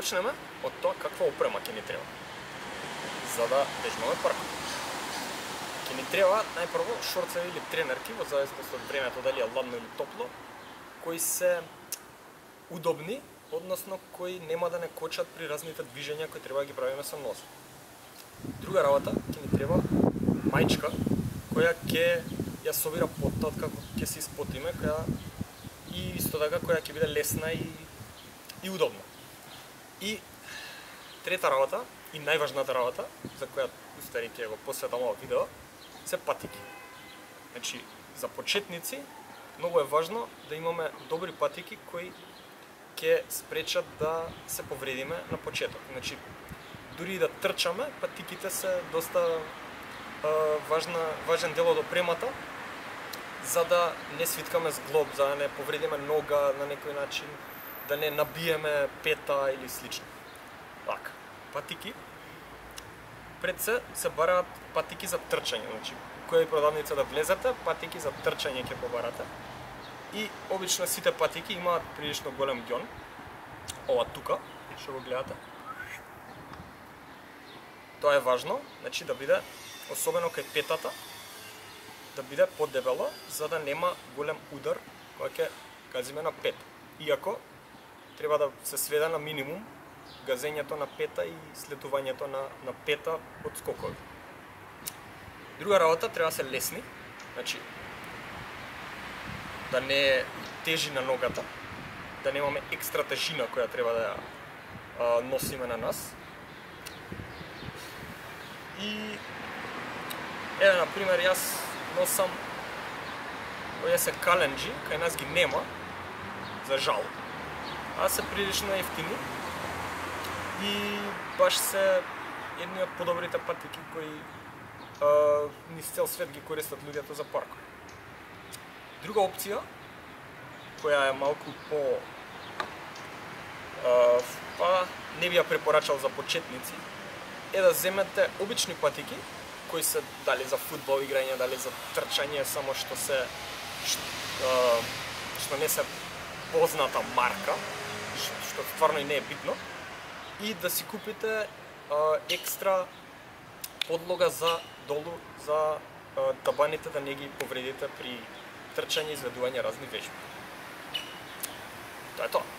почнеме од тоа каква опрема ќе ни треба за да бежиме парк. Ќе ни треба најпрво шорцеви или тренерки, во зависност од времето дали е ладно или топло, кои се удобни, односно кои нема да не кочат при разните движења кои треба да ги правиме со нос. Друга работа, ќе ни треба маичка која ќе ја собира потот како ќе се испотиме, која и исто така која ќе биде лесна и удобна. И трета работа и најважната работа за која устари ќе го посветам ова видео се патики. Значи за почетници многу е важно да имаме добри патики кои ќе спречат да се повредиме на почеток. Значи дури и да трчаме, патиките се доста важен дел од опремата за да не свиткаме зглоб, за да не повредиме нога на некој начин, да не набиеме пета или слично. Така, патики. Пред се бараат патики за трчање, значи која продавница да влезете, патики за трчање ќе побарате. И обично сите патики имаат прилично голем ѓон. Ова тука, што го гледате. Тоа е важно, значи да биде, особено кај петата, да биде подебело, за да нема голем удар кога ќе газиме на пет. Иако треба да се сведе на минимум газењето на пета и слетувањето на пета од скокови. Друга работа, треба да се лесни, значи да не тежи на ногата, да немаме екстра тежина која треба да ја носиме на нас. И еве на пример јас носам овие се каленџи, кај нас ги нема, за жал, а се прилично ефтини и баш се едни од подобрите патики кои низ цел свет ги користат луѓето за паркови. Друга опција, која е малку не би ја препорачал за почетници, е да земете обични патики, кои се дали за фудбал играње, дали за трчање, само што не се позната марка, што стварно и не е битно, и да си купите екстра подлога за долу, за табаните да не ги повредите при трчање и изведување разни вежби. Тоа е тоа.